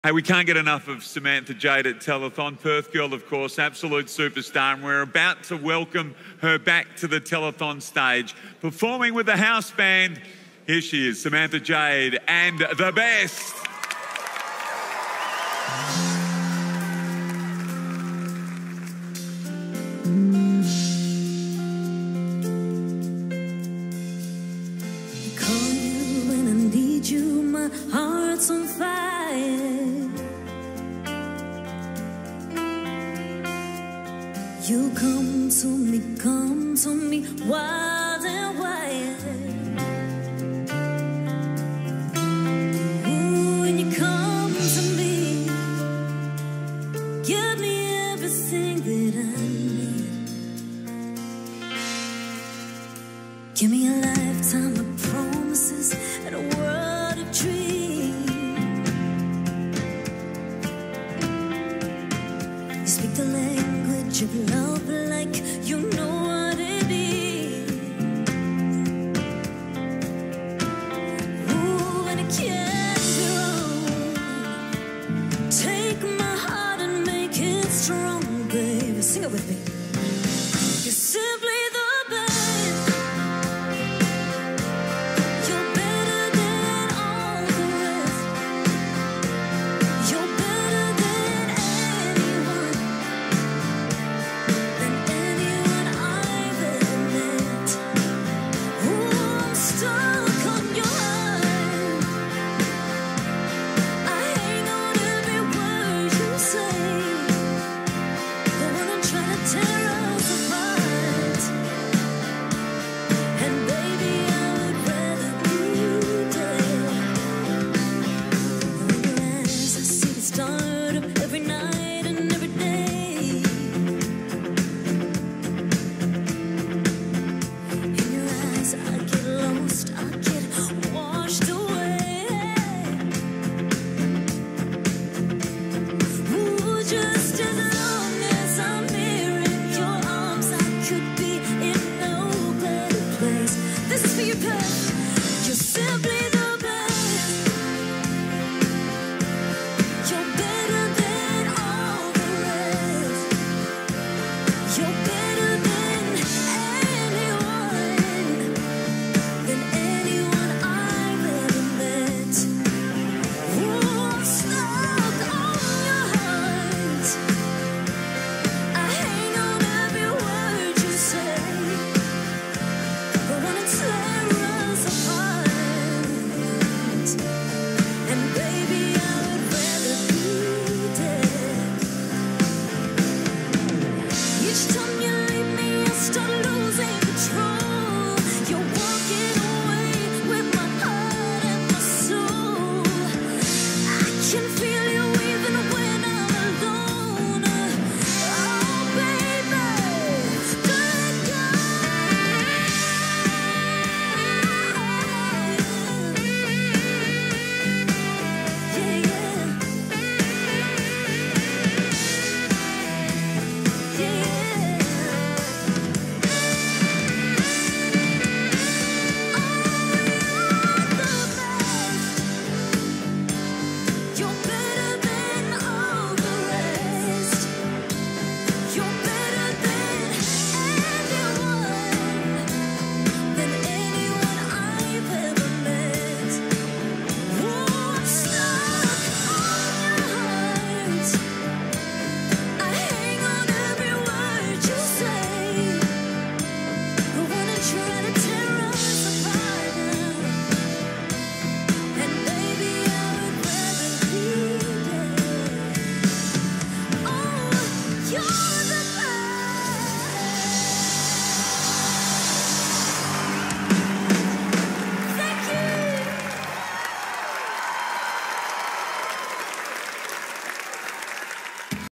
Hey, we can't get enough of Samantha Jade at Telethon. Perth girl, of course, absolute superstar, and we're about to welcome her back to the Telethon stage. Performing with the house band, here she is, Samantha Jade and The Best. I call you when I need you, my heart's on fire. You come to me, wild and wild. Ooh, when you come to me, give me everything that I need. Give me a lifetime of promises and a world of dreams. You speak the language of love like you know what it is. Ooh, and it can't be wrong. Take my heart and make it strong, baby. Sing it with me. You're simply the best. You're better than all the rest. You're better than anyone I've ever met. Ooh, I'm stuck on your heart. I hang on every word you say. But when I'm trying to tear us apart, and baby, I would rather be dead. In your eyes, I see the start of every night and every day. In your eyes, I get lost, I get washed away. Ooh, just as long as I'm here in your arms, I could be in no better place. This is for you, Perth. You're simply the best. You're better than all the rest. You're better than anyone I've ever met. Ooh, I'm stuck on your heart. I hang on every word you say. But when it tears us apart, and baby, I would rather be dead. Each time you leave me, I start losing control. You're walking away with my heart and my soul. I can feel you even when I'm alone. Oh, baby, don't let go. Yeah, You're better than all the rest. You're better than anyone I've ever met. Ooh, I'm stuck on your heart. I hang on every word you say. But when I try